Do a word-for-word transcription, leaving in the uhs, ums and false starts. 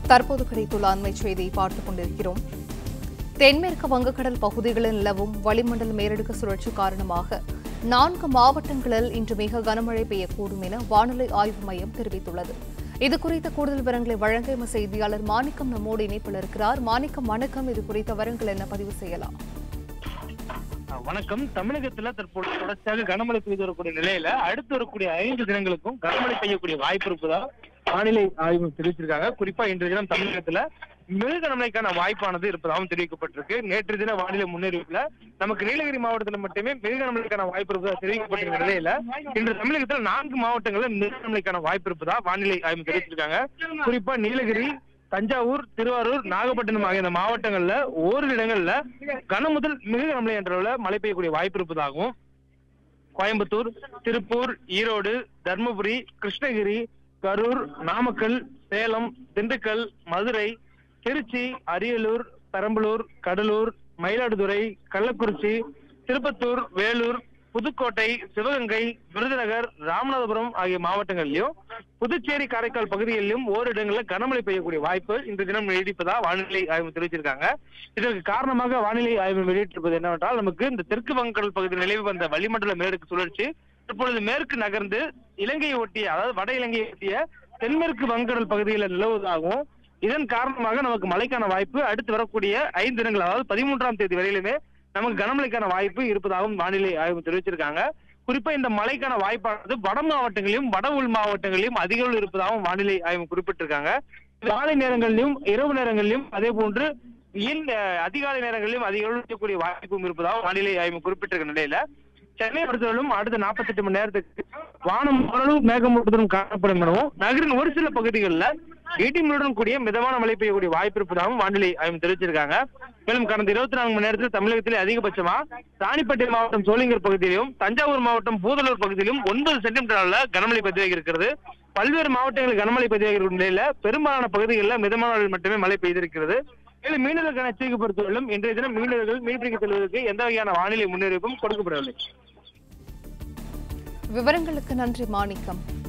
தற்போது கிடைத்துள்ள அண்மை செய்தியை பார்த்துக் கொண்டிருக்கிறோம். தென்மேற்கு வங்கக்கடல் பகுதிகளில் நிலவும் வளிமண்டல மேலடுக்கு சுழற்சி காரணமாக நான்கு மாவட்டங்களில் இன்று மிக கனமழை பெய்யக்கூடும் என வானிலை ஆய்வு மையம் தெரிவித்துள்ளது. இதுகுறித்த கூடுதல் விவரங்களை வழங்க எமது செய்தியாளர் மாணிக்கம் நம்மோடு இணைப்பில் இருக்கிறார். மாணிக்கம், வணக்கம். இது குறித்த விவரங்கள் என்ன பதிவு செய்யலாம்? வணக்கம். தமிழகத்துல தற்போது தொடர்ச்சியாக கனமழை பெய்து வரக்கூடிய நிலையில அடுத்து வரக்கூடிய ஐந்து தினங்களுக்கும் கனமழை பெய்யக்கூடிய வாய்ப்பு இருப்பதா வானிலை ஆய்வு தெரிவிச்சிருக்காங்க. குறிப்பா இன்றைய தினம் தமிழகத்துல மிக கனமழைக்கான வாய்ப்பானது இருப்பதாகவும் தெரிவிக்கப்பட்டிருக்கு. நேற்று தின வானிலை முன்னறிவிப்புல நமக்கு நீலகிரி மாவட்டத்தில் மட்டுமே மிக கனமழைக்கான வாய்ப்பு இருப்பதாக தெரிவிக்கப்பட்டிருக்கிற நிலையில இன்று தமிழகத்தில் நான்கு மாவட்டங்களில் மிக கனமழைக்கான வாய்ப்பு இருப்பதா வானிலை ஆய்வு தெரிவிச்சிருக்காங்க. குறிப்பா நீலகிரி, தஞ்சாவூர், திருவாரூர், நாகப்பட்டினம் ஆகிய இந்த மாவட்டங்கள்ல ஓரிரு இடங்கள்ல கன முதல் மிக கனமழை என்ற அளவில் மழை பெய்யக்கூடிய வாய்ப்பு இருப்பதாகவும், கோயம்புத்தூர், திருப்பூர், ஈரோடு, தர்மபுரி, கிருஷ்ணகிரி, கரூர், நாமக்கல், சேலம், திண்டுக்கல், மதுரை, திருச்சி, அரியலூர், பெரம்பலூர், கடலூர், மயிலாடுதுறை, கள்ளக்குறிச்சி, திருப்பத்தூர், வேலூர், புதுக்கோட்டை, சிவகங்கை, விருதுநகர், ராமநாதபுரம் ஆகிய மாவட்டங்களிலும், புதுச்சேரி, காரைக்கால் பகுதிகளிலும் ஓரிடங்களில் கனமழை பெய்யக்கூடிய வாய்ப்பு இன்று தினம் நீடிப்பதா வானிலை ஆய்வு தெரிவிச்சிருக்காங்க. இதற்கு காரணமாக வானிலை ஆய்வு வெளியிட்டிருப்பது என்னவென்றால், நமக்கு இந்த தெற்கு வங்கக்கடல் பகுதியில் நிலவி வந்த வளிமண்டல மேலடுக்கு சுழற்சி தற்பொழுது மேற்கு நகர்ந்து இலங்கையை ஒட்டிய, அதாவது வட இலங்கையை ஒட்டிய தென்மேற்கு வங்கக்கடல் பகுதிகளில் நிலவுவதாகவும், இதன் காரணமாக நமக்கு மழைக்கான வாய்ப்பு அடுத்து வரக்கூடிய ஐந்து தினங்கள், அதாவது பதிமூன்றாம் தேதி வரையிலுமே நமக்கு கனமழைக்கான வாய்ப்பு இருப்பதாகவும் வானிலை ஆய்வு தெரிவிச்சிருக்காங்க. குறிப்பா இந்த மழைக்கான வாய்ப்பானது வட மாவட்டங்களிலும் வட உள் மாவட்டங்களிலும் அதிக அளவில் இருப்பதாகவும் வானிலை ஆய்வு குறிப்பிட்டிருக்காங்க. காலை நேரங்களிலும் இரவு நேரங்களிலும் அதே போன்று அதிகாலை நேரங்களிலும் அதிக அளவில் இருக்கக்கூடிய வாய்ப்பும் இருப்பதாகவும் வானிலை ஆய்வு குறிப்பிட்டிருக்கிற நிலையில சென்னை பொறுத்தவரையிலும் அடுத்த நாற்பத்தி எட்டு மணி நேரத்துக்கு வானம் ஓரளவு மேகமூட்டத்துடன் காணப்படும் எனவும், நகரின் ஒரு சில பகுதிகளில் இடிமுடன் கூடிய மிதமான மழை பெய்யக்கூடிய வாய்ப்பு இருப்பதாகவும் வானிலை ஆய்வு தெரிவிச்சிருக்காங்க. மேலும் கடந்த இருபத்தி நான்கு மணி நேரத்தில் தமிழகத்திலே அதிகபட்சமா ராணிப்பேட்டை மாவட்டம் சோளிங்கர் பகுதியிலும், தஞ்சாவூர் மாவட்டம் பூதலூர் பகுதியிலும் ஒன்பது சென்டிமீட்டர் அளவுல கனமழை பதிவாகி இருக்கிறது. பல்வேறு மாவட்டங்களில் கனமழை பதிவாகி இருக்கும் நிலையில பெரும்பாலான பகுதிகளில் மிதமான அளவில் மட்டுமே மழை பெய்திருக்கிறது. மேலும் மீனவர்களுக்கான எச்சரிக்கை பொறுத்தவரையிலும் இன்றைய தினம் மீனவர்கள் மீன்பிடிக்க செல்வதற்கு எந்த வகையான வானிலை முன்னறிவிப்பும் கொடுக்கப்படவில்லை. விவரங்களுக்கு நன்றி மாணிக்கம்.